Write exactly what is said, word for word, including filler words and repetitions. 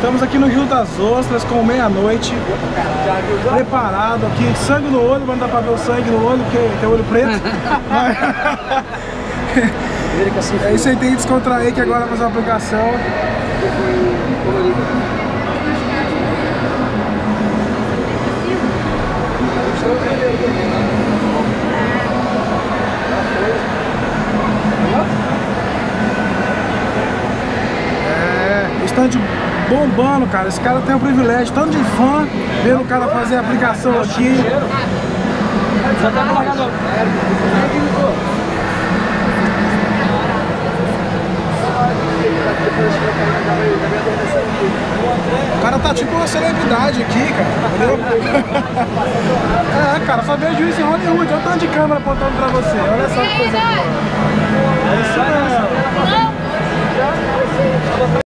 Estamos aqui no Rio das Ostras com meia-noite, preparado aqui, sangue no olho, mas não dá pra ver o sangue no olho, porque tem olho preto. É isso aí, tem que descontrair que agora vai fazer uma aplicação. É, estande bombando, cara. Esse cara tem o privilégio, tanto de fã, vendo o cara fazer a aplicação aqui. Já tá colocando. O cara tá tipo uma celebridade aqui, cara, entendeu? É, cara, só vejo isso em Hollywood, olha o tanto de câmera apontando pra você, olha só que coisa boa. É isso mesmo.